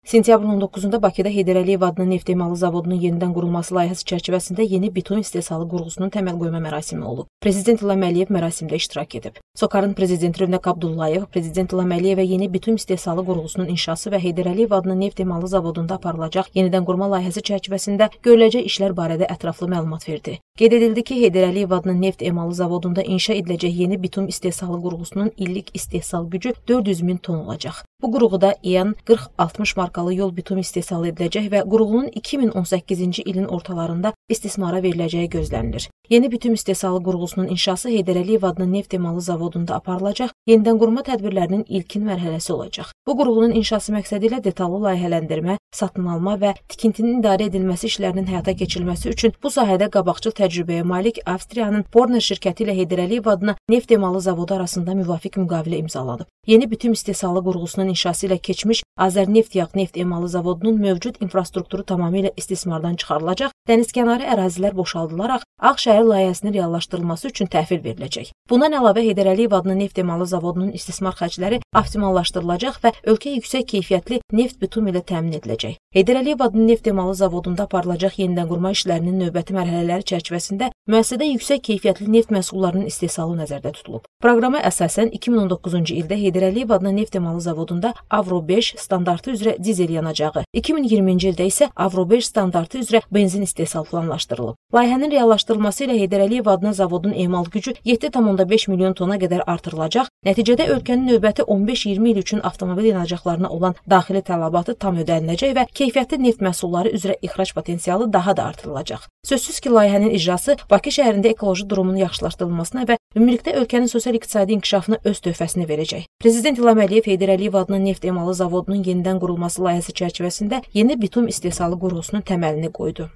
Sentyabrın 19-da Bakıda Heydər Əliyev adlı neft emalı zavodunun yenidən qurulması layihəsi çərçivəsində yeni bitum istehsalı qurğusunun təməl qoyma mərasimi olub. Prezident İlham Əliyev mərasimdə iştirak edib. SOCAR-ın prezidenti Rövnəq Abdullayev, Prezident İlham Əliyevə yeni bitum istehsalı qurğusunun inşası və Heydər Əliyev adlı neft emalı zavodunda aparılacaq yenidən qurma layihəsi çərçivəsində görüləcək işlər barədə ətraflı məlumat verdi. Qeyd edildi ki, Heydər Əliyev adlı neft emalı zavodunda inşa ediləcək yeni bitum istehsalı qurğusunun illik istehsal gücü 400 min ton olacaq. Bu qurğuda EN 40-60 markalı yol bitum istehsal ediləcək və qurğunun 2018-ci ilin ortalarında istismara veriləcəyi gözlənilir. Yeni bitum istehsalı qurğusunun inşası Heydər Əliyev adlı neft emalı zavodunda aparılacaq yenidən qurma tədbirlərinin ilkin mərhələsi olacaq. Bu qurğunun inşası məqsədi ilə detallı layihələndirmə, satın alma və tikintinin idarə edilməsi işlərinin həyata keçirilməsi üçün bu sahədə qabaqcıl təcrübəyə malik Avstriyanın Borner şirkəti ilə Heydər Əliyev adına neft emalı zavodu arasında müvafiq müqavilə imzalanıb. Yeni bitum istehsalı qurğusunun inşası ilə keçmiş Azərneftyaq neft emalı zavodunun mövcud infrastrukturu tamamilə istismardan çıxarılacaq, dənizkənarı ərazilər boşaldılaraq Ağşəhər layihəsinin reallaşdırılması üçün təhvil veriləcək. Bundan əlavə Heydər Əliyev adlı neft emalı zavodunun istismar xərcləri optimallaşdırılacaq və ölkə yüksək keyfiyyətli neft bitum ilə təmin ediləcək. Heydər Əliyev adlı neft emalı zavodunda aparılacaq yenidən qurma işlərinin növbəti mərhələləri çərçivəsində müəssisədə yüksək keyfiyyətli neft məhsullarının istehsalı nəzərdə tutulub. Proqrama əsasən 2019-cu ildə Heydər Əliyev adlı neft emalı zavodunda Avro 5 standartı üzrə dizel yanacağı, 2020-ci ildə isə Avro 5 standartı üzrə benzin istehsal planlaşdırılıb. Layihənin reallaşdırılması ilə Heydər Əliyev adına zavodun emal gücü 7,5 milyon tona qədər artırılacaq. Nəticədə ölkənin növbəti 15-20 il üçün avtomobil yanacaqlarına olan daxili tələbatı tam ödəniləcək və keyfiyyətli neft məhsulları üzrə ixrac potensialı daha da artırılacaq. Sözsüz ki, layihənin icrası Bakı şəhərində ekoloji durumun yaxşılaşdırılmasına və ümumilikdə ölkənin sosial-iqtisadi inkişafına öz töhfəsini verəcək. Prezident İlham Əliyev Heydər Əliyev adına neft emalı zavodunun yenidən qurulması layihəsi çərçivəsində yeni bitum istehsalı qurğusunun təməlini qoydu.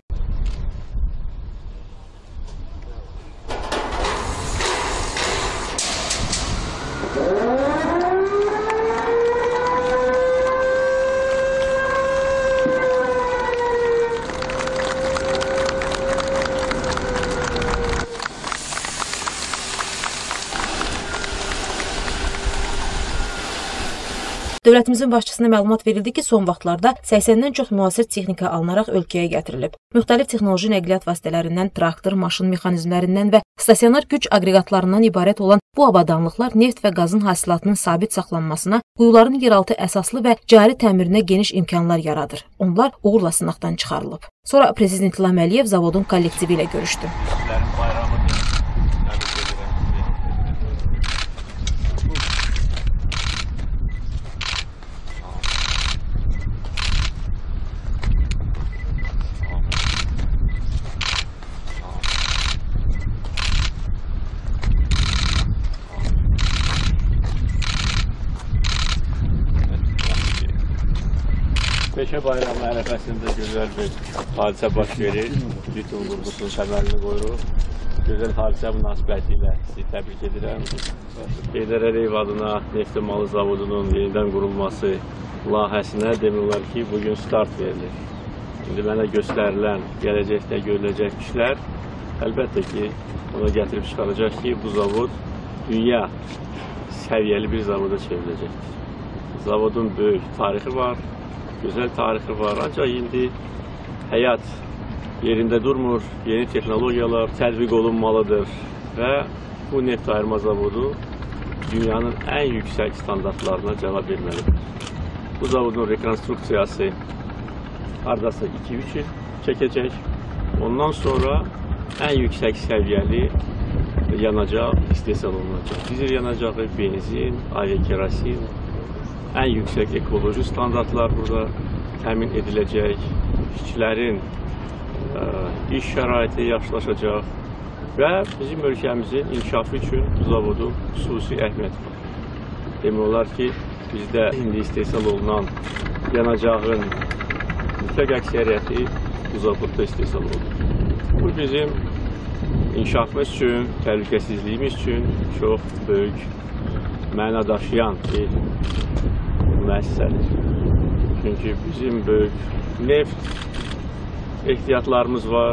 Dövlətimizin başçısına məlumat verildi ki, son vaxtlarda 80-dən çox müasir texnika alınaraq ölkəyə gətirilib. Müxtəlif texnoloji nəqliyyat vasitələrindən, traktor, maşın mexanizmlərindən və stasionar güc aqreqatlarından ibarət olan bu avadanlıqlar neft və qazın hasilatının sabit saxlanmasına, quyuların yeraltı əsaslı və cari təmirinə geniş imkanlar yaradır. Onlar uğurla sınaqdan çıxarılıb. Sonra Prezident İlham Əliyev zavodun kollektivi ilə görüşdü. Peşə bayramı ərəfəsində gözəl bir hadisə baş verir. Bitum qurğusunun təməlini qoyuruq. Gözəl hadisə münasibəti ilə sizi təbrik edirəm. Heydər Əliyev adına neft emalı zavodunun yenidən qurulması layihəsinə demək olar ki, bugün start verilir. İndi mənə göstərilən, gələcəkdə görüləcək işlər əlbəttə ki, ona gətirib çıxaracaq ki, bu zavod dünya səviyyəli bir zavoda çevriləcəkdir. Zavodun böyük tarixi var. Gözəl tarixi var, ancaq indi həyat yerində durmur, yeni texnologiyalar tətbiq olunmalıdır və bu neft ayırma zavodu dünyanın ən yüksək standartlarına cavab verməlidir. Bu zavodun rekonstruksiyası hardasa 2-3 il çəkəcək. Ondan sonra ən yüksək səviyyəli yanacaq istehsal olunacaq. Dizel yanacağı, benzin, aviakerasin, ən yüksək ekoloji standartlar burada təmin ediləcək, işçilərin iş şəraiti yaxşılaşacaq və bizim ölkəmizin inkişafı üçün bu zavodun xüsusi əhəmiyyəti var. Demək olar ki, bizdə indi istehsal olunan yanacağın mütləq əksəriyyəti bu zavodda istehsal olunur. Bu bizim inkişafımız üçün, təhlükəsizliyimiz üçün çox böyük məna daşıyan bir müəssisədir. Çünki bizim böyük neft ehtiyatlarımız var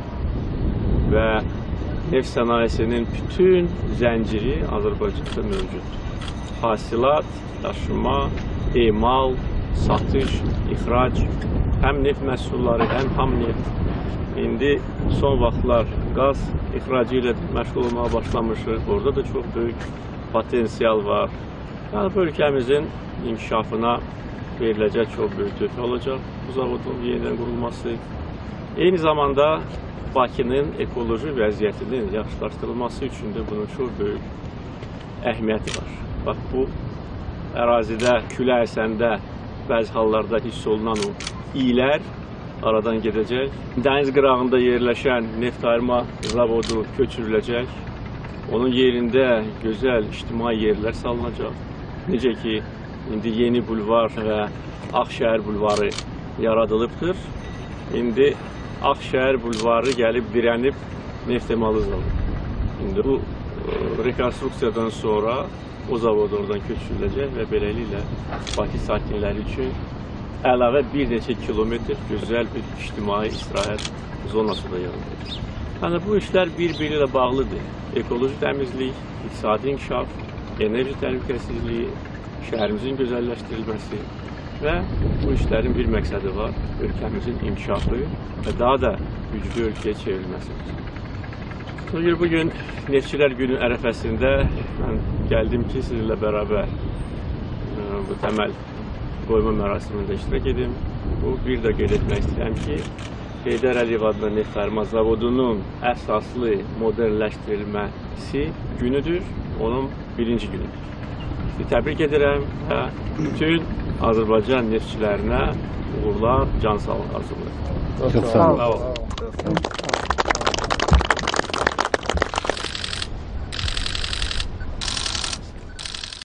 və neft sənayesinin bütün zənciri Azərbaycanda mövcuddur. Hasilat, daşıma, emal, satış, ixrac, həm neft məhsulları, həm ham neft. İndi son vaxtlar qaz ixracı ilə məşğul olmağa başlamışıq. Orada da çox böyük potensial var. Yəni bu ölkəmizin inkişafına veriləcək çox böyük töhfə olacaq bu zavodun yenidən qurulması. Eyni zamanda Bakının ekoloji vəziyyətinin yaxşılaşdırılması üçün də bunun çox böyük əhəmiyyəti var. Bax, bu ərazidə külə əsəndə bəzi hallarda hiss olunan o iylər aradan gedəcək. Dəniz qırağında yerləşən neft ayırma zavodu köçürüləcək. Onun yerində gözəl ictimai yerlər salınacaq. Necə ki, indi yeni bulvar və Ağşəhər bulvarı yaradılıbdır. İndi Ağşəhər bulvarı gəlib dirənib neft emalı zavodu. İndi bu rekonstruksiyadan sonra o zavod oradan köçürüləcək və beləliklə Bakı sakinləri üçün əlavə bir neçə kilometr gözəl bir ictimai istirahət zonası da yaradılır. Yəni bu işlər bir-biri ilə bağlıdır. Ekoloji təmizlik, iqtisadi inkişaf, enerji təhlükəsizliyi, şəhərimizin gözəlləşdirilməsi və bu işlərin bir məqsədi var, ölkəmizin inkişafı və daha da güclü ölkəyə çevrilməsidir. Bugün Neftçilər Günü ərəfəsində mən gəldim ki, sizinlə bərabər bu təməl qoyma mərasimində iştirak edim. Bu bir də qeyd etmək istəyirəm ki, Heydər Əliyev adlı neft ayırma zavodunun əsaslı modernləşdirilməsi günüdür, onun birinci günüdür. Təbrik edirəm və bütün Azərbaycan neftçilərinə uğurlar, can sağlığı arzulayıram. Çox sağ olun.